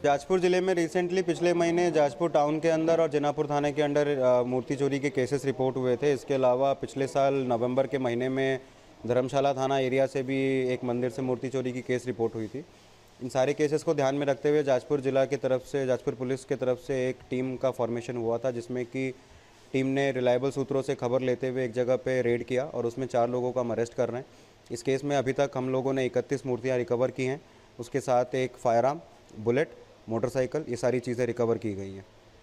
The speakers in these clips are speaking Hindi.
जाजपुर ज़िले में रिसेंटली पिछले महीने जाजपुर टाउन के अंदर और जनापुर थाने के अंदर मूर्ति चोरी के केसेस रिपोर्ट हुए थे। इसके अलावा पिछले साल नवंबर के महीने में धर्मशाला थाना एरिया से भी एक मंदिर से मूर्ति चोरी की केस रिपोर्ट हुई थी। इन सारे केसेस को ध्यान में रखते हुए जाजपुर ज़िला की तरफ से, जाजपुर पुलिस की तरफ से एक टीम का फॉर्मेशन हुआ था, जिसमें कि टीम ने रिलायबल सूत्रों से खबर लेते हुए एक जगह पे रेड किया और उसमें 4 लोगों को हम अरेस्ट कर रहे हैं। इस केस में अभी तक हम लोगों ने 31 मूर्तियाँ रिकवर की हैं। उसके साथ एक फायरआर्म, बुलेट, मोटरसाइकिल, ये सारी चीज़ें रिकवर की गई हैं।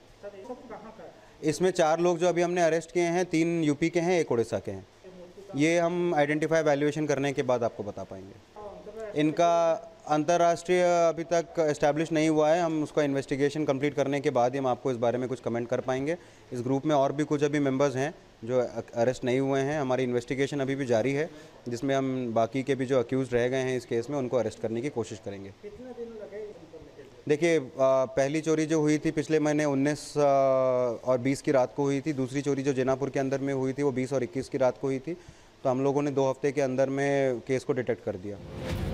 इसमें 4 लोग जो अभी हमने अरेस्ट किए हैं, 3 यूपी के हैं, 1 उड़ीसा के हैं। ये हम आइडेंटिफाई वैल्यूएशन करने के बाद आपको बता पाएंगे। इनका अंतर्राष्ट्रीय अभी तक एस्टैब्लिश नहीं हुआ है। हम उसका इन्वेस्टिगेशन कंप्लीट करने के बाद ही हम आपको इस बारे में कुछ कमेंट कर पाएंगे। इस ग्रुप में और भी कुछ अभी मेंबर्स हैं जो अरेस्ट नहीं हुए हैं। हमारी इन्वेस्टिगेशन अभी भी जारी है, जिसमें हम बाकी के भी जो अक्यूज रह गए हैं इस केस में उनको अरेस्ट करने की कोशिश करेंगे। देखिए, पहली चोरी जो हुई थी पिछले महीने 19 और 20 की रात को हुई थी। दूसरी चोरी जो जनापुर के अंदर में हुई थी वो 20 और 21 की रात को हुई थी। तो हम लोगों ने 2 हफ्ते के अंदर में केस को डिटेक्ट कर दिया।